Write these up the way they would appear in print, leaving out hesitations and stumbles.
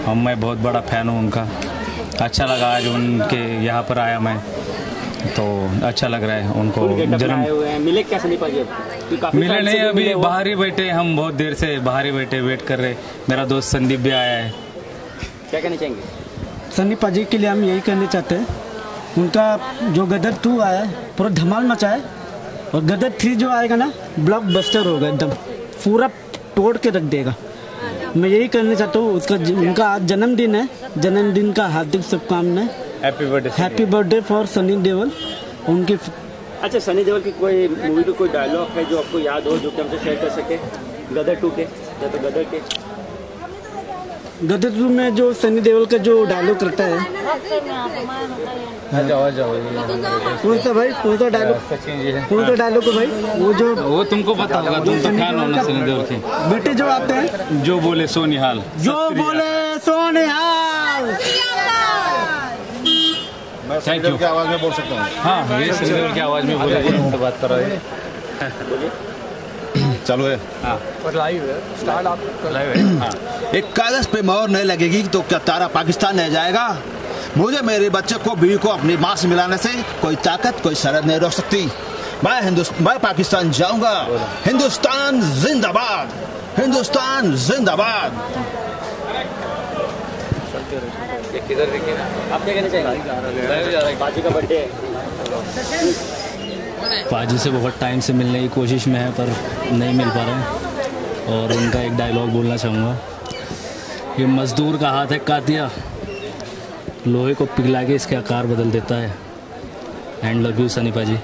और मैं बहुत बड़ा फ़ैन हूँ उनका। अच्छा लगा आज उनके यहाँ पर आया मैं, तो अच्छा लग रहा है उनको। जन्म मिले क्या सनी पाजी? मिले नहीं, अभी बाहर ही बैठे, हम बहुत देर से बाहर ही बैठे वेट कर रहे। मेरा दोस्त संदीप भी आया है। क्या कहना चाहेंगे? सनी पाजी के लिए हम यही कहना चाहते हैं, उनका जो गदर 2 आया है पूरा धमाल मचा है, और गदर 3 जो आएगा ना ब्लॉकबस्टर होगा, एकदम पूरा तोड़ के रख देगा। मैं यही कहना चाहता हूँ, उनका आज जन्मदिन है, जन्मदिन का हार्दिक शुभकामनाएं। Happy birthday for Sunny Deol. उनकी अच्छा, सनी देओल की कोई मूवी का कोई डायलॉग है जो आपको याद हो, जो कि हमसे शेयर कर सके? गदर 2 के या तो गदर के? गदर 2 में जो सनी देओल का जो डायलॉग करता है, कौन सा भाई, कौन सा डायलॉग, कौन सा डायलॉग है भाई? वो तुमको पता होगा, तुम तो फैन हो ना सनी देओल के। बेटे जो आते हैं, जो बोले सोनिहाल, जो बोले सोनिहाल। मैं सनी देओल की आवाज़ में बोल सकता हूँ? हाँ, ये सनी देओल की आवाज़ में बोले, बात कर रहे हैं। चालू है? हाँ, और लाइव है, स्टार्ट आप लाइव है। हाँ। एक कागज पे मोहर नहीं लगेगी तो क्या तारा पाकिस्तान रह जाएगा? मुझे मेरे बच्चे को, बीवी को अपनी माँ से मिलाने से कोई ताकत, कोई सरहद नहीं रोक सकती। मैं पाकिस्तान जाऊंगा। हिंदुस्तान जिंदाबाद, हिंदुस्तान जिंदाबाद। किधर देखिए ना, आप क्या कहना चाहेंगे? पाजी का बर्थडे है। पाजी से बहुत टाइम से मिलने की कोशिश में है, पर नहीं मिल पा रहा है। और उनका एक डायलॉग बोलना चाहूँगा, ये मजदूर का हाथ है कातिया, लोहे को पिघला के इसके आकार बदल देता है। एंड लव यू सनी पाजी।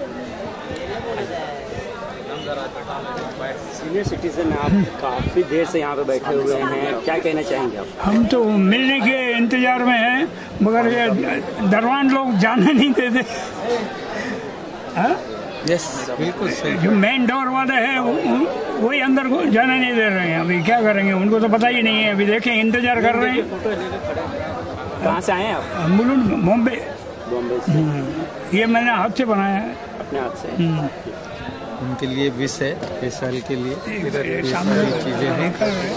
सीनियर सिटीजन, आप काफ़ी देर से यहाँ पे बैठे हुए हैं, क्या कहना चाहेंगे आप? हम तो मिलने के इंतजार में हैं, मगर ये दरवान लोग जाने नहीं देते। यस, बिल्कुल सही। जो मेन डोर वाले हैं वही अंदर को जाने नहीं दे रहे हैं। अभी क्या करेंगे, उनको तो पता ही नहीं है। अभी देखें, इंतजार कर रहे हैं। कहाँ से आए हैं आप? मुलुंड, बॉम्बे से। ये मैंने हाथ से बनाया है, अपने हाथ से। उनके लिए विश है इस साल के लिए, चीज़ें हैं।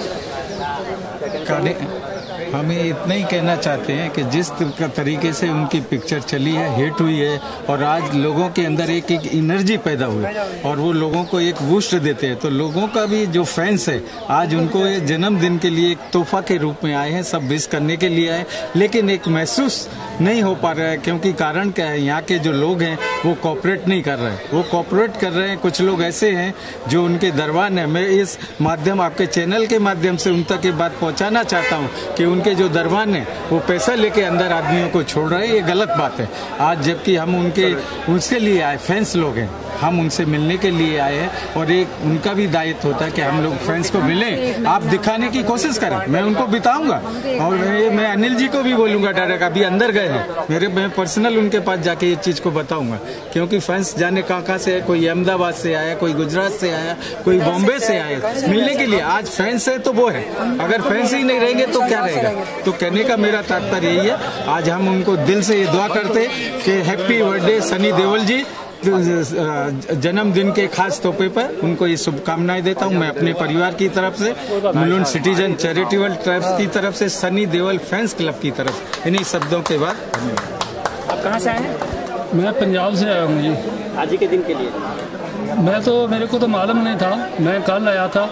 हमें इतना ही कहना चाहते हैं कि जिस तरीके से उनकी पिक्चर चली है, हिट हुई है, और आज लोगों के अंदर एक एनर्जी पैदा हुई और वो लोगों को एक बूस्ट देते हैं, तो लोगों का भी जो फैंस है आज उनको ये जन्मदिन के लिए एक तोहफा के रूप में आए हैं, सब विश करने के लिए आए, लेकिन एक महसूस नहीं हो पा रहा है। क्योंकि कारण क्या है, यहाँ के जो लोग हैं वो कोऑपरेट नहीं कर रहे हैं, वो कोऑपरेट कर रहे हैं। कुछ लोग ऐसे हैं जो उनके दरबान है। मैं इस माध्यम, आपके चैनल के माध्यम से उन तक ये बात पहुँचाना चाहता हूँ कि उनके जो दरबान है वो पैसा लेके अंदर आदमियों को छोड़ रहे हैं, ये गलत बात है। आज जबकि हम उसके लिए आए, फैंस लोग हैं, हम उनसे मिलने के लिए आए हैं, और एक उनका भी दायित्व होता है कि हम लोग फैंस को मिलें, आप दिखाने की कोशिश करें। मैं उनको बिताऊंगा, और मैं अनिल जी को भी बोलूंगा डायरेक्ट, अभी अंदर गए हैं, मैं पर्सनल उनके पास जाके ये चीज़ को बताऊंगा। क्योंकि फैंस जाने कहाँ से है, कोई अहमदाबाद से आया, कोई गुजरात से आया, कोई बॉम्बे से आया मिलने के लिए। आज फैंस है तो वो है, अगर फैंस ही नहीं रहेंगे तो क्या रहेगा। तो कहने का मेरा तात्पर्य यही है, आज हम उनको दिल से ये दुआ करते कि हैप्पी बर्थडे सनी देओल जी। जन्मदिन के खास तौर पर उनको ये शुभकामनाएं देता हूं मैं अपने परिवार की तरफ से, मुलुंड सिटीजन चैरिटेबल ट्रस्ट की तरफ से, सनी देओल फैंस क्लब की तरफ। इन्हीं शब्दों के बाद आप कहाँ से आए हैं? मैं पंजाब से आया हूँ जी। आज के दिन के लिए मेरे को तो मालूम नहीं था। मैं कल आया था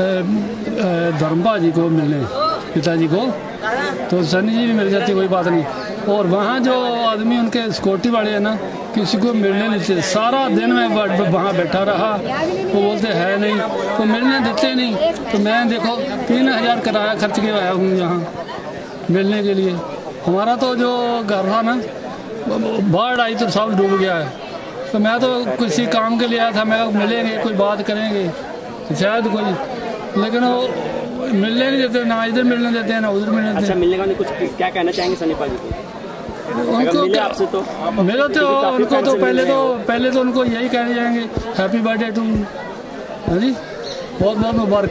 धर्मपा जी को मिलने, पिताजी को, तो सनी जी भी मिल जाती, कोई बात नहीं। और वहाँ जो आदमी उनके सिक्योरिटी वाले हैं ना, किसी को मिलने नहीं देते। सारा दिन मैं वहाँ बैठा रहा, वो बोलते है नहीं, तो मिलने देते नहीं। तो मैं देखो 3000 किराया खर्च के आया हूँ यहाँ मिलने के लिए। हमारा तो जो घर था ना, बाढ़ आई तो सब डूब गया है। तो मैं तो किसी काम के लिए आया था, मैं मिलेंगे, कोई बात करेंगे शायद कोई, लेकिन वो मिलने नहीं देते, ना इधर मिलने देते हैं ना उधर मिलने देते हैं। अच्छा, मिलने का कुछ क्या कहना चाहेंगे सनी पाजी को? उनको मिले आपसे तो मिला तो उनको तो पहले तो उनको यही कहने जाएंगे हैप्पी बर्थडे टू, हाँ जी, बहुत बहुत मुबारक।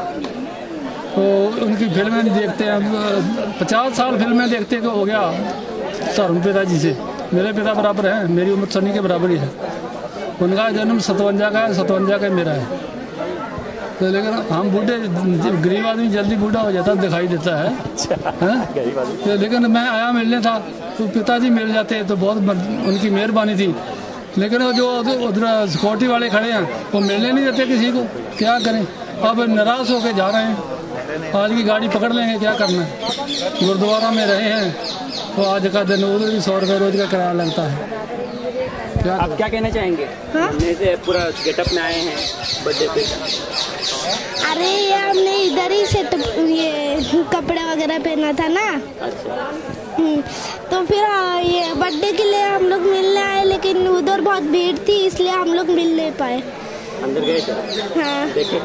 तो उनकी फिल्में देखते हैं, 50 साल फिल्में देखते हो गया धर्म पिताजी से। मेरे पिता बराबर हैं, मेरी उम्र सनी के बराबर ही है। उनका जन्म 57 का है, 57 का मेरा है। तो लेकिन हम बूढ़े गरीब आदमी जल्दी बूढ़ा हो जाता दिखाई देता है, तो लेकिन मैं आया मिलने था तो पिताजी मिल जाते तो बहुत उनकी मेहरबानी थी। लेकिन वो जो उधर सिक्योरिटी वाले खड़े हैं वो मिलने नहीं देते किसी को, क्या करें। अब नाराज़ होके जा रहे हैं, आज की गाड़ी पकड़ लेंगे, क्या करना है। गुरुद्वारा में रहे हैं तो आज का दिन उधर भी 100 रुपये रोज का किराया लगता है। आप क्या कहना चाहेंगे? से पूरा गेटअप में आए हैं बर्थडे पे। अरे ये हमने इधर ही से ये कपड़े वगैरह पहना था ना। अच्छा। तो फिर ये बर्थडे के लिए हम लोग मिलने आए, लेकिन उधर बहुत भीड़ थी इसलिए हम लोग मिल नहीं पाए। अंदर गए थे? हाँ। देखे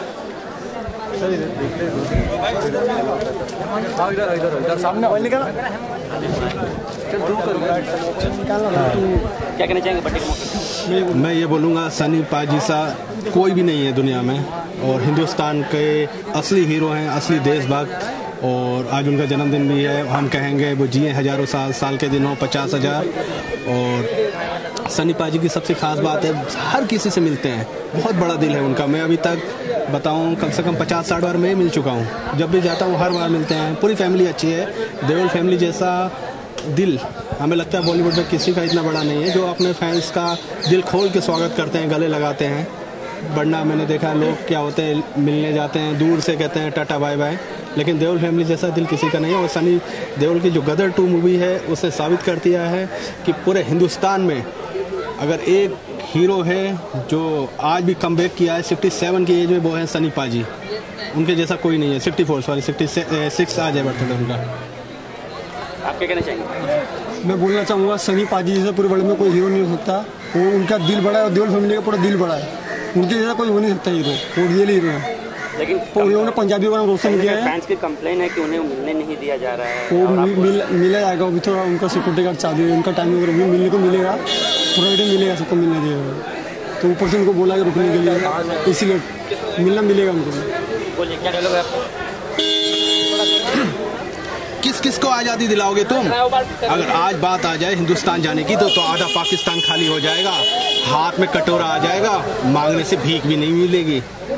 क्या कहना चाहेंगे बर्थडे के मौके? मैं ये बोलूँगा सनी पाजी सा कोई भी नहीं है दुनिया में, और हिंदुस्तान के असली हीरो हैं, असली देशभक्त। और आज उनका जन्मदिन भी है, हम कहेंगे वो जिए हज़ारों साल के दिन हो 50,000। और सनी पाजी की सबसे ख़ास बात है हर किसी से मिलते हैं, बहुत बड़ा दिल है उनका। मैं अभी तक बताऊं कम से कम 50-60 बार मैं मिल चुका हूं, जब भी जाता हूं हर बार मिलते हैं। पूरी फैमिली अच्छी है, देओल फैमिली जैसा दिल हमें लगता है बॉलीवुड में किसी का इतना बड़ा नहीं है, जो अपने फैंस का दिल खोल के स्वागत करते हैं, गले लगाते हैं। वरना मैंने देखा लोग क्या होते हैं, मिलने जाते हैं दूर से कहते हैं टाटा बाय बाय, लेकिन देओल फैमिली जैसा दिल किसी का नहीं है। और सनी देओल की जो गदर 2 मूवी है उसने साबित कर दिया है कि पूरे हिंदुस्तान में अगर एक हीरो है जो आज भी कमबैक किया है 67 की एज में, वो है सनी पाजी। उनके जैसा कोई नहीं है। 66 आज है बर्थडे उनका। आप क्या कहना चाहेंगे? मैं बोलना चाहूँगा सनी पाजी जैसा पूरे वर्ल्ड में कोई हीरो नहीं हो सकता। वो उनका दिल बड़ा है और देओल फैमिली का पूरा दिल बड़ा है, उनके जैसा कोई हो नहीं सकता हीरो। वो रियल हीरो है। लेकिन उन्होंने पंजाबी का नाम रोशन किया है। फैंस की कंप्लेन है कि उन्हें मिलने नहीं दिया जा रहा है। वो मिला जाएगा, अभी थोड़ा उनका सिक्योरिटी गार्ड चालू है, उनका टाइम वगैरह भी मिलने को मिलेगा, थोड़ा टाइम मिलेगा, सबको मिलने दिया। तो ऊपर से उनको बोला कि रुकने के लिए, इसीलिए मिलना मिलेगा उनको। बोलिए क्या डायलॉग है आपको? किस किस को आज़ादी दिलाओगे तुम? अगर आज बात आ जाए हिंदुस्तान जाने की तो आधा पाकिस्तान खाली हो जाएगा, हाथ में कटोरा आ जाएगा, मांगने से भीख भी नहीं मिलेगी।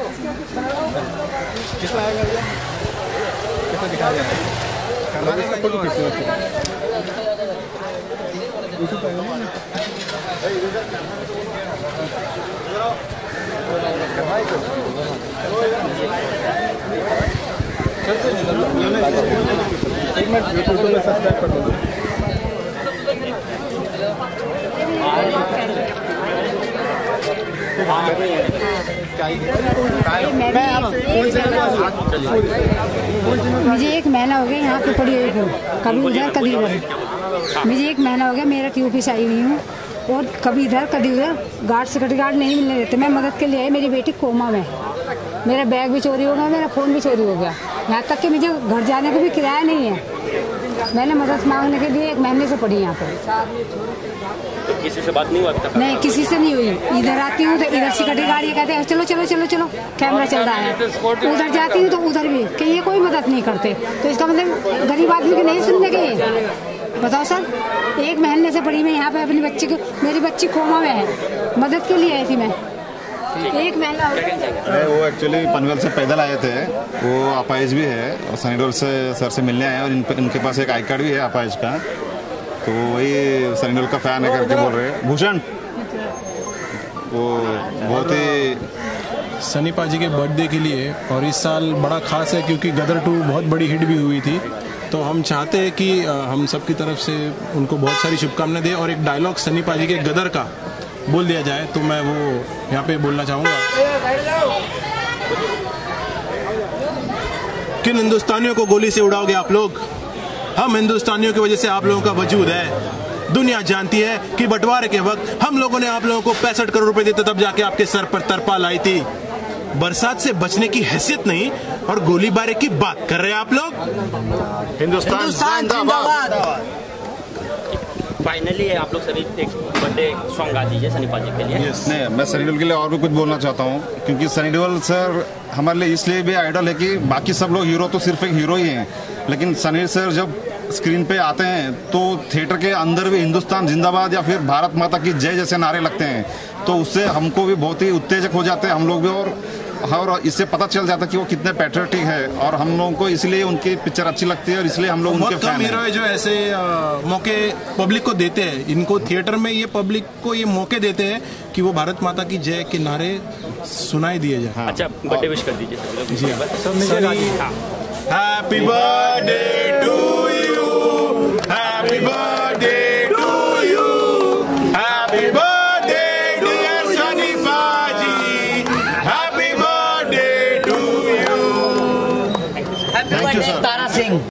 एक मिनट यूट्यूब में सब्सक्राइब कर दो। मुझे 1 महीना हो गया यहाँ पे पड़ी हुई हूँ, कभी उधर कभी उधर। मुझे 1 महीना हो गया मेरा ट्यूब से आई हुई हूँ, और कभी इधर कभी उधर। गार्ड सिक्योरिटी गार्ड नहीं मिलने देते। मैं मदद के लिए आई, मेरी बेटी कोमा में, मेरा बैग भी चोरी हो गया, मेरा फ़ोन भी चोरी हो गया, यहाँ तक कि मुझे घर जाने का भी किराया नहीं है। मैंने मदद मांगने के लिए 1 महीने से पड़ी यहाँ पर। तो किसी से बात नहीं हुआ? नहीं, किसी से नहीं हुई। इधर आती हूँ तो इधर सिक्योरिटी गार्ड ये कहते हैं चलो चलो चलो चलो, कैमरा चल रहा है। उधर जाती हूँ तो उधर भी कि ये कोई मदद नहीं करते। तो इसका मतलब गरीब आदमी के नहीं सुनने के। बताओ सर, 1 महीने से पड़ी मैं यहाँ पे अपनी बच्ची को, मेरी बच्ची कोमा में है, मदद के लिए आई थी मैं। 1 महीना हो गया। वो एक्चुअली पनवेल से पैदल आए थे, वो अपाइज भी है और सनी देओल से सर से मिलने आए, और इनके पास एक आई कार्ड भी है अपाइज का। तो वही सनी देओल का फैन है करके बोल रहे हैं। भूषण वो बहुत ही सनी पाजी के बर्थडे के लिए, और इस साल बड़ा खास है क्योंकि गदर 2 बहुत बड़ी हिट भी हुई थी। तो हम चाहते हैं कि हम सबकी तरफ से उनको बहुत सारी शुभकामनाएं दें, और एक डायलॉग सनी पाजी के गदर का बोल दिया जाए तो मैं वो यहाँ पे बोलना चाहूँगा। किन हिंदुस्तानियों को गोली से उड़ाओगे आप लोग? हम हिंदुस्तानियों की वजह से आप लोगों का वजूद है। दुनिया जानती है कि बंटवारे के वक्त हम लोगों ने आप लोगों को 65 करोड़ रुपए देते, तब जाके आपके सर पर तरपाल आई थी। बरसात से बचने की हैसियत नहीं और गोलीबारी की बात कर रहे हैं आप लोग। हिंदुस्तान जिंदाबाद। फाइनली आप लोग सभी एक बर्थडे सॉन्ग गा दीजिए सनी पाजी के लिए। नहीं, मैं सनी देओल के लिए और भी कुछ बोलना चाहता हूँ, क्योंकि सनी देओल सर हमारे लिए इसलिए भी आइडल है कि बाकी सब लोग हीरो तो सिर्फ एक हीरो ही हैं, लेकिन सनी सर जब स्क्रीन पे आते हैं तो थिएटर के अंदर भी हिंदुस्तान जिंदाबाद या फिर भारत माता की जय जैसे नारे लगते हैं, तो उससे हमको भी बहुत ही उत्तेजक हो जाते हैं हम लोग भी, और और इससे पता चल जाता है कि वो कितने पैट्रियोटिक है, और हम लोगों को इसलिए उनकी पिक्चर अच्छी लगती है और इसलिए हम लोग उनके बहुत कम हीरो है जो ऐसे मौके पब्लिक को देते हैं। इनको थिएटर में ये पब्लिक को ये मौके देते हैं कि वो भारत माता की जय के नारे सुनाई दिए जाए। हाँ। अच्छा, बर्थडे विश कर दीजिए सभी लोग। Happy birthday to you, happy birthday to you, happy birthday dear Sunny paaji, happy birthday to you. Happy birthday Tara Singh.